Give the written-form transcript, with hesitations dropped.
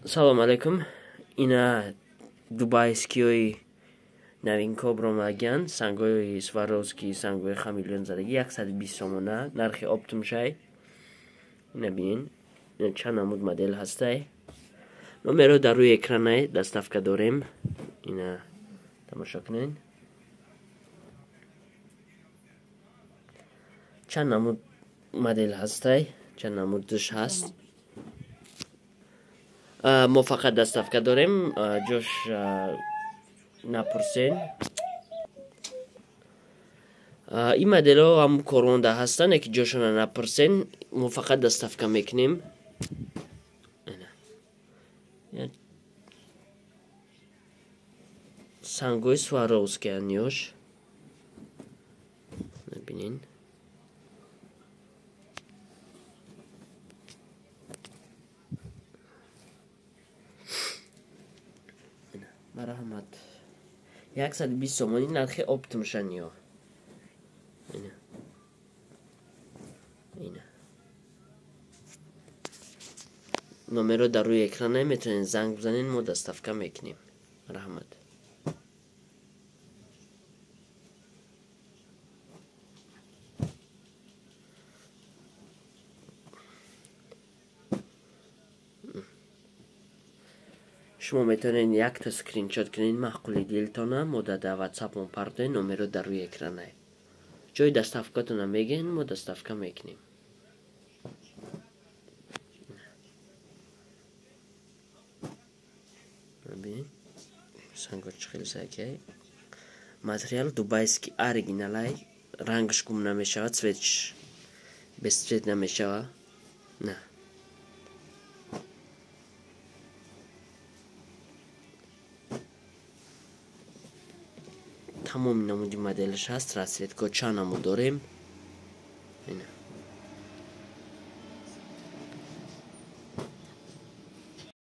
Салом алейкум. Ина дубайскиёи новинкоб ромаган сангои сваровски сангои хамиллион задагӣ 120 сомона нархи оптимшай. Ина бинин. Ина чанд намуд модел ҳастай. Номеро дар рӯи экранай доставка дорем. Ина тамошо кунед. Чанд намуд модел ҳастай, чанд намудаш ҳаст. ما فقط دستافکه داریم جوش نپرسین. این مدل ها هم کورونده هستن که جوشون نپرسین ما فقط دستافکه میکنیم. سانگوی سواروسکی انیوش ببینین. مرحمت 120 сомонӣ нархи оптимшаниё. ина номеро дар рӯи экран метавонед занг бизанед, мо доставка мекунем. Марҳамат. شما میتونین یک تا اسکرین شات کنین معقولی دلتونه ما در واتساپ اون پرده نمره در روی اکرانه جای دستافکاتون میگین ما دستافکا میکنیم. ببین سانگوچ خیلی ساکی ماتریال دوبایسکی оригиналай رنگش گم نمیشه цветش без цвет نمیشه نه تمام نمودی مدلش هست. راسیت که چند نمود داریم. اینه